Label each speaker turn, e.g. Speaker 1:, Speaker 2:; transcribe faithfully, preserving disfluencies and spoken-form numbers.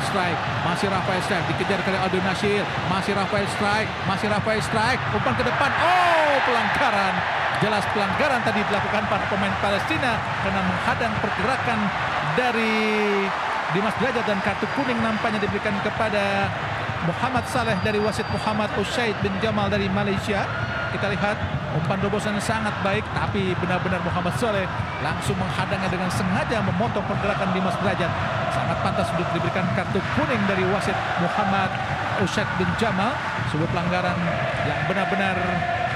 Speaker 1: strike, masih Rafael strike, dikejar oleh Aldo Nasir, masih Rafael strike, masih Rafael strike, umpan ke depan, oh pelanggaran, jelas pelanggaran tadi dilakukan para pemain Palestina karena menghadang pergerakan dari Dimas Derajat, dan kartu kuning nampaknya diberikan kepada Muhammad Saleh dari wasit Muhammad Usaid bin Jamal dari Malaysia. Kita lihat umpan terobosan sangat baik, tapi benar-benar Muhammad Saleh langsung menghadangnya dengan sengaja memotong pergerakan Dimas Derajat. Sangat pantas untuk diberikan kartu kuning dari wasit Muhammad Usaid bin Jamal. Sebuah pelanggaran yang benar-benar